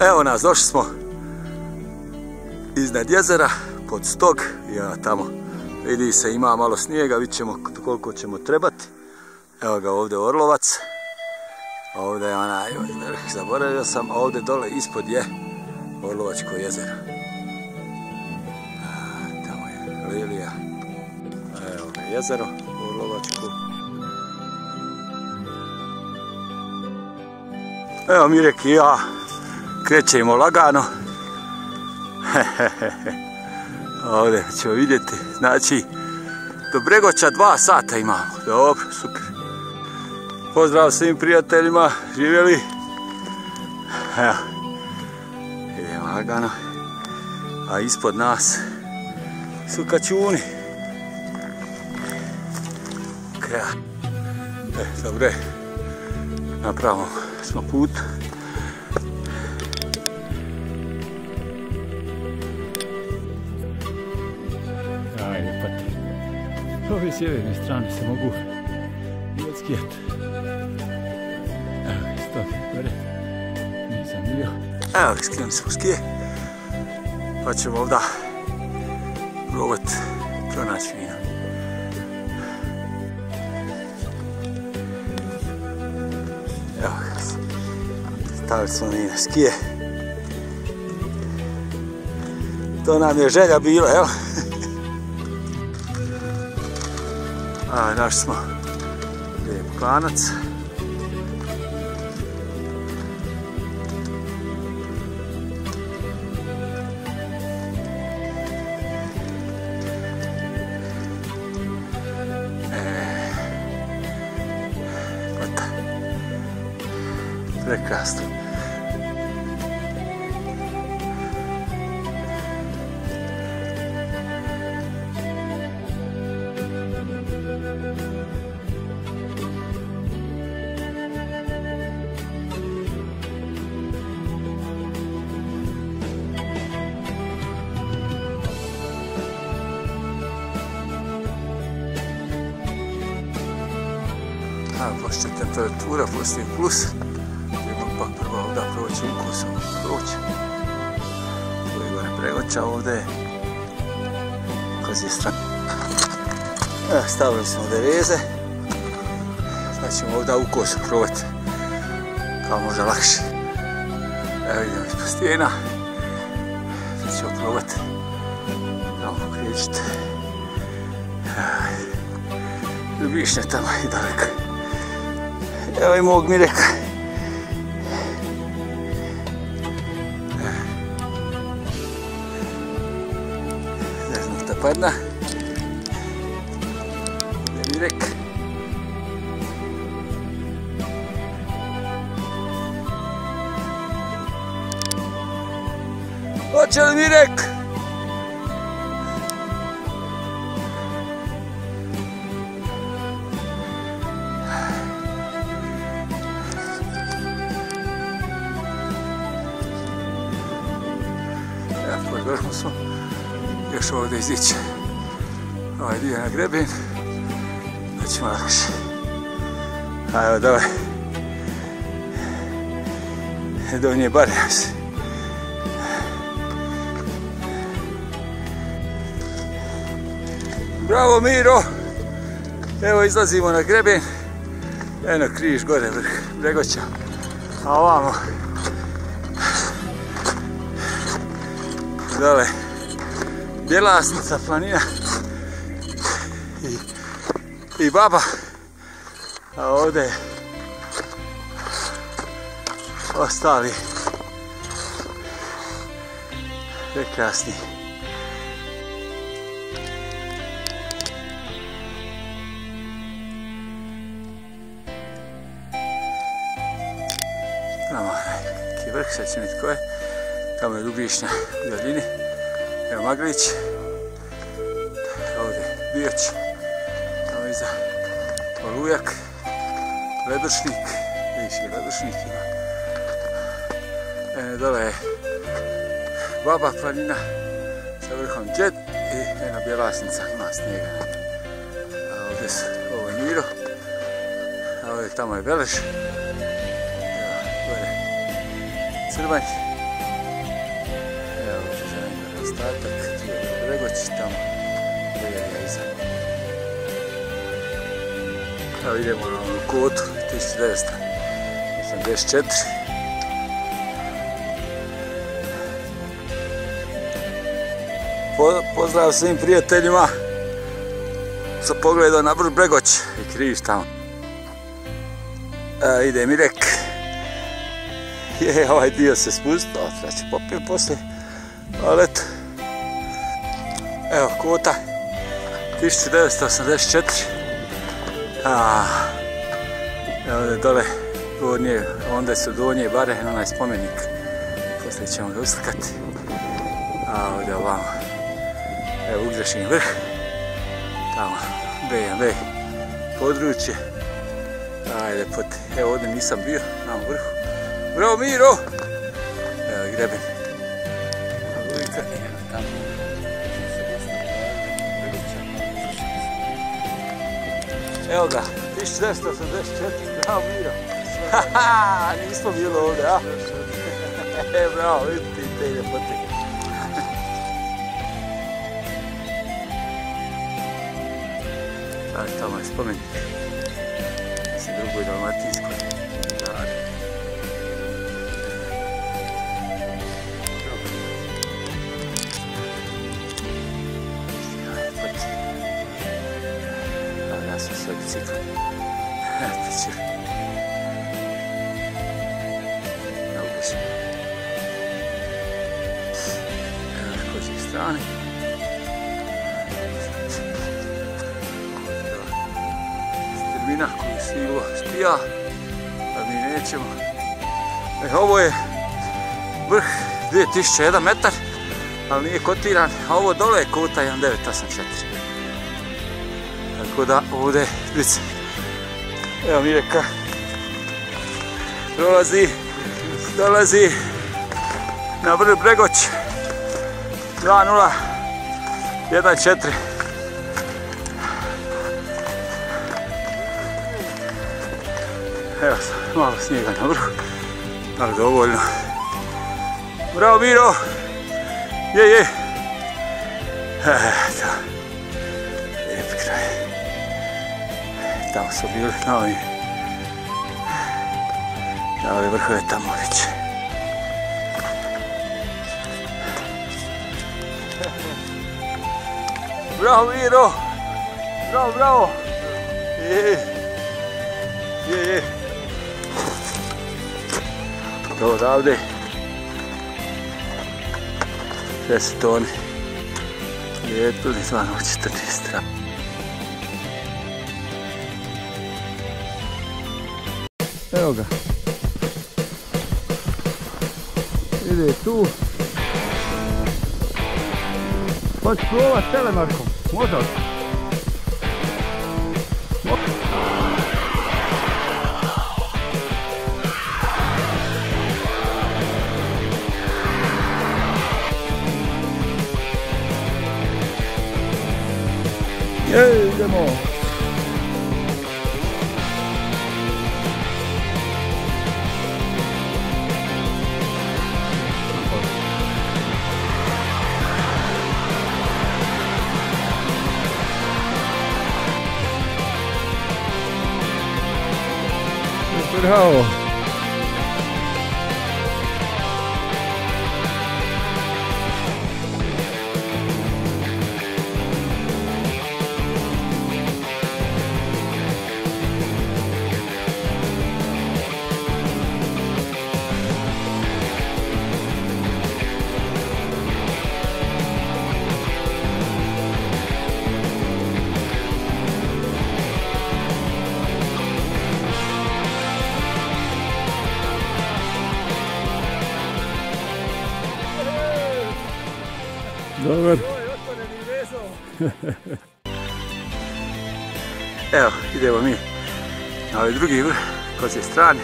Evo nas, došli smo iznad jezera, pod stog. Ja tamo vidi se ima malo snijega, vidit ćemo koliko ćemo trebati. Evo ga ovdje Orlovac. Ovdje je onaj vrh, zaboravio sam, a ovdje dole ispod je Orlovačko jezero. Tamo je Lilija. Evo ga jezero Orlovačko. Evo Mirek i ja krećemo lagano. Ovdje ćemo vidjeti, znači do Bregoća 2 sata imamo. Dobro, super. Pozdrav svim prijateljima, živjeli. Evo, idemo lagano. A ispod nas su kačuni. Kraja. Dobre, na pravom smo putu. Ajde, pati. S ove sjeverne strane se mogu odskijati. Evo, stopi, gore. Nisam bio. Evo, skrenuli smo skije. Pa ćemo ovdje probati pronaći vino. Evo, stavili smo mi na skije. To nam je želja bila, evo. A, našli smo lijep klanac. Prekrasno. Pošto je temperatura postoji plus, pa prvo da proći ukusom, proći. Tu je gore Bregoća, ovdje je kozije strane. Stavili smo deveze, sad ćemo ovdje ukusom probati, kao možda lakše. Evo idemo ispod stijena, sad ćemo probati, malo pokriježiti. Ljubišnja tamo i daleko. Evo i mog Mireka. Zeznuta padna. Mirek. Hoće li Mirek? Vrhom smo još ovdje izići ovaj dio na greben, da ćemo lakše. A evo dole Donje Barjans. Bravo Miro! Evo izlazimo na greben, eno križ gore vrh Bregoća, a ovamo dole Bjelasnica planina i Baba, a ovdje je ostali prekrasni. Tamo neki vrh, sad će vidjeti ko je. Tamo je Ljubišnja u daljini. Evo Maglić. Ovdje je Bijeć. Tamo iza Olujak. Ledušnik. Vidiš i Ledušnik ima. Dole je Baba planina sa vrhom Đed i jedna Bjelasnica, ima snijega. A ovdje su, ovo je Miro. A ovdje tamo je Velež. Evo, gore Crvanj. ostatak Bregoći tamo gdje je iza. Evo idemo na ovu kotu 1984. Pozdrav svim prijateljima sa pogledom na Brd Bregoć i križ tamo. Ide Mirek. Ovaj dio se spustao, treba će popiti poslije, ali eto. Evo kota 1984. Evo dole gornje, onda su donje bare, onaj spomenik. Poslije ćemo ga uslikati. A ovdje ovamo. Evo Ugrešin vrh. Tamo BMW područje. Ajde poti. Evo ovdje nisam bio, na vrhu. Bravo Miro! Evo greben. Evo ga, 1984, bravo Miro. Haha, nismo bili ovdje, a? Bravo, vidite te ljepote. Tamo je spomenik. Mislim drugoj Dalmatinskoj. Ja sam sve bicikl. Pićer. Evo gdje evo na kođe strane. Strmina koju Silo štija, a mi nećemo. Ovo je vrh 2001 metar, ali nije kotiran, a ovo dole je kota 1984. Tako da ovdje, vidite, evo Mireka, dolazi na Brd Bregoć 2014. Evo sam, malo snijega na vrhu, ali dovoljno. Bravo Miro! Je! Eto, lijep kraj. Tamo su bili na ove vrhove tamo već. Bravo Miro! Bravo! Je! To odavde 10 toni. Je tu ni 14 strana. Evo ga. Ide tu. Pa ću provat telemarkom. Može li? Idemo! Bravo! Dobar. Evo, idemo mi na ovaj drugi vrh, kođe strane.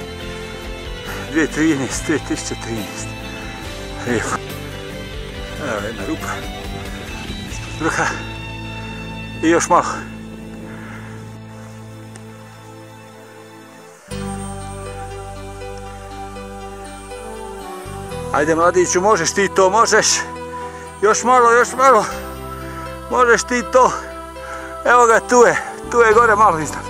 2013. Lijepo. Evo jedna rupa ispod vrha. I još malo. Ajde mladiću, možeš ti to, možeš. Još malo, još malo. Možeš ti to. Evo ga, tu je gore malo iznad.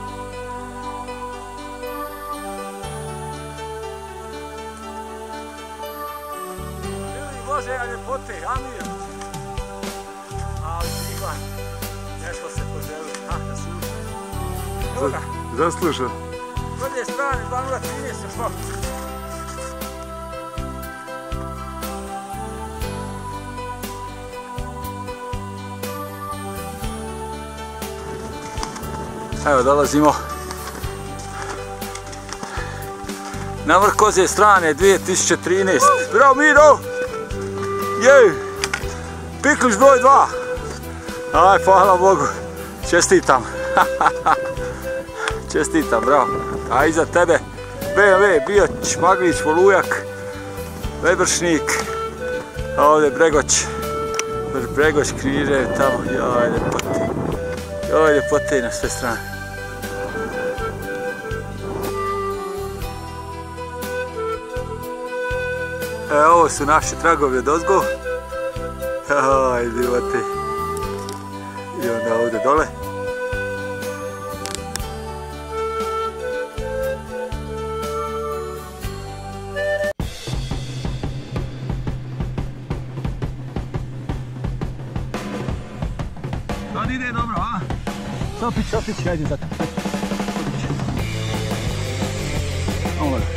Bože, ja ljepote, Amir. Ali Ivan, nešto se poželi. Da se uši. Evo ga. Zaslušao. Bolje strane, 2.013 još malo. Evo dolazimo na vrh Kozje strane 2013. Bravo Miro! Jej! Piklić broj 2! Aj, hvala Bogu! Čestitam! Čestitam, bravo! A iza tebe BMW, Bioć, Maglić, Volujak, Vebršnik, a ovdje Bregoć, Križev, tamo, joj ljepote! Joj ljepote na sve strane! Ovo su naši tragovi od ozgo. Aj, divoti. I onda ovdje dole. Sad ide dobro, a? Sopić, ajde zato. Ovo je.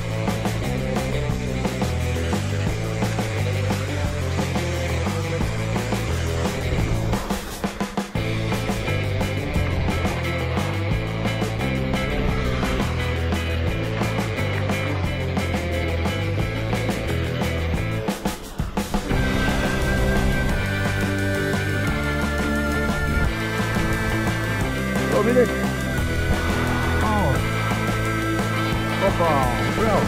Dominik! Opa! Bravo!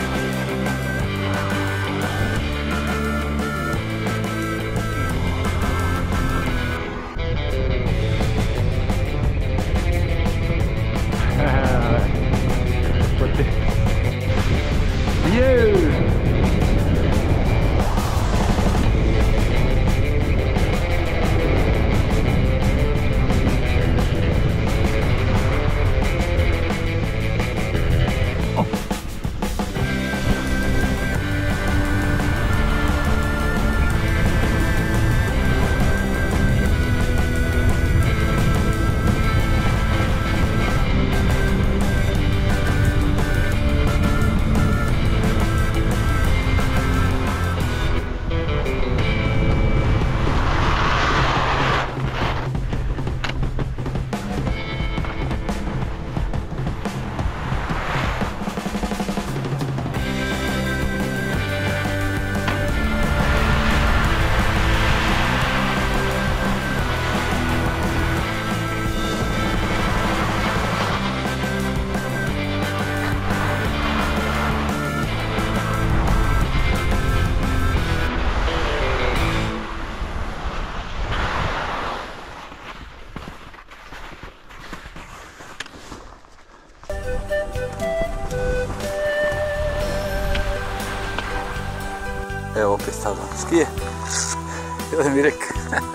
Evo opet stavljamo skije. Ili mi rek.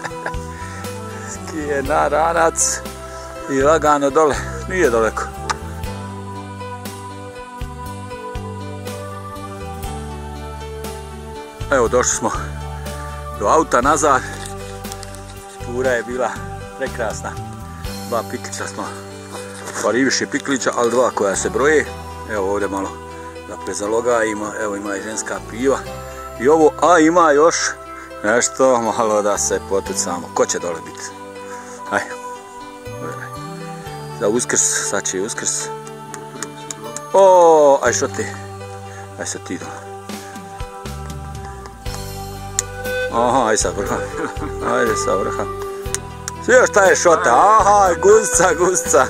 Skije na ranac i lagano dole. Nije daleko. Evo došli smo do auta nazad. Pura je bila prekrasna. 2 piklića smo. Stvari više piklića, ali 2 koja se broje. Evo ovdje malo da prezalogajimo. Evo ima i ženska piva. I ovo, a ima još nešto malo da se potucamo. Ko će dole biti? Ajde. Za Uskrs, sad će i Uskrs. O, aj što ti? Aj sad ti dole. Aha, aj sad vrha. Ajde sad vrha. Svi još taj šota. Aha, gusca.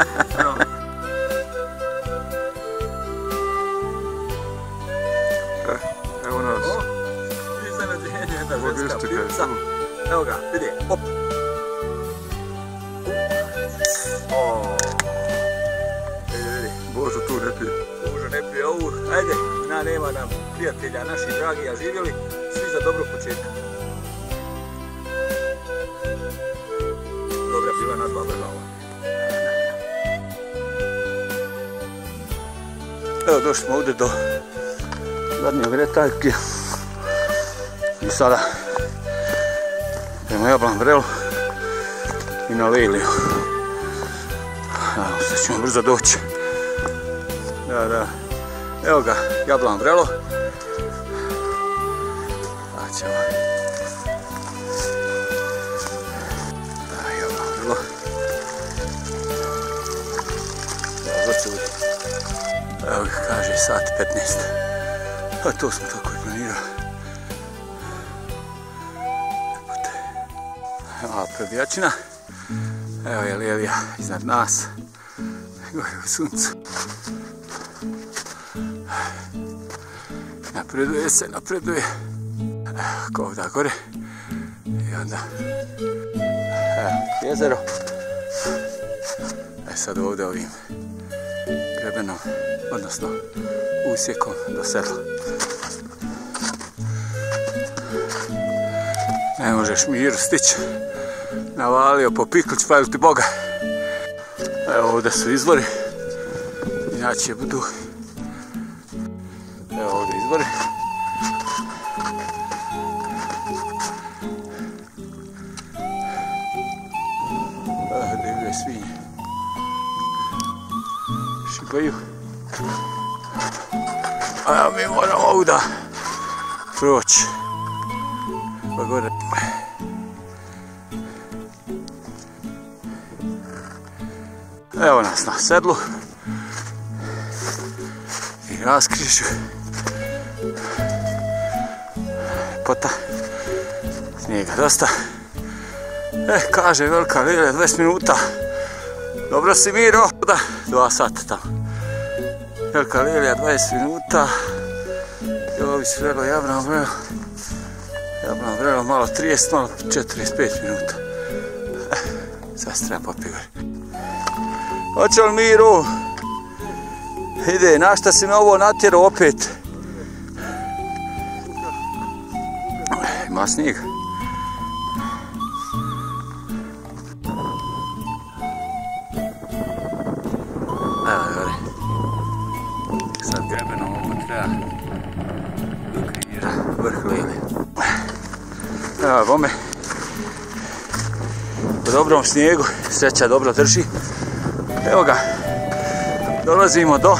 Evo nas. Iznenađenje, jedna ženska pivca. Evo ga, vidi, op. Vidi. Božo tu ne pije. Božo ne pije ovu. Ajde, nema nam prijatelja, naši dragi, a živjeli svi za dobro početka. na dva brda ovo. Evo, došli smo ovdje do zadnjeg retaljke. I sada idemo Jablan Vrelo i na Leliju. Sad ćemo brzo doći. Da. Evo ga, Jablan Vrelo. Da ćemo. Da, Jablan Vrelo. Evo ga, kaže sat 15. A to smo tako i planirali. Mala prebijačina. Evo je Lelija iznad nas. Gore u suncu. Napreduje se, napreduje. Evo, kao ovdje gore. I onda... Evo, jezero. Sad ovdje ovim grebenom, odnosno usjekom do sedla. Ne možeš Miru stići. Navalio po piklić, pa ili ti Boga. Evo ovdje su izvori. Inače budu. Evo ovdje izvori. Divlje svinje. Šibaju. A mi moramo ovdje proći. Pa gore. Evo nas na sedlu i raskrižu. Pota. Snijega dosta. Kaže Velika Lelija 20 minuta. Dobro si Miro. 2 sata tamo. Velika Lelija 20 minuta. Jović Vrelo, Jablan Vrelo. Jablan Vrelo malo 30, malo 45 minuta. Sad se treba popiti gore. Hoće li Miro? Ide, na šta si me ovo natjerao opet? Ima snijega. Evo je gore. Sad grebenom ovo treba do križa vrh Lelije. Evo bome. Po dobrom snijegu, sreća dobro drži. Evo ga, dolazimo do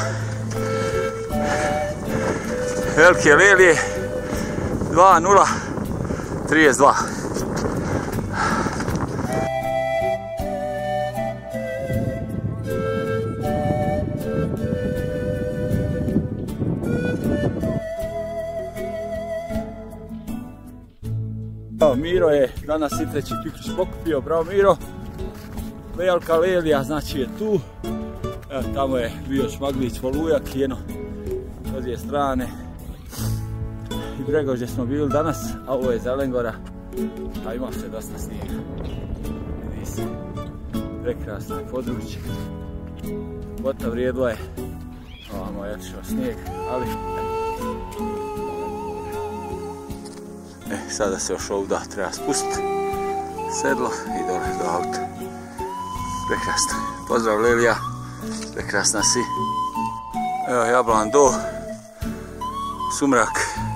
Velike Lelije 2032. Evo, Miro je danas i treći piklić pokupio, bravo Miro. Velika Lelija znači je tu. Evo, tamo je bio Šmaglić, Volujak i jedno od dvije strane. I Bregović gdje smo bili danas, a ovo je Zelengora, a ima se dosta snijega. Vidi se, prekrasno je područje. Bota vrijedlo je, ovamo je otišao snijeg, ali... Sada se još ovdje treba spustiti sedlo i dole do auta. Prekrasno. Pozdrav Lelija, prekrasna si. Evo Jablan do, sumrak.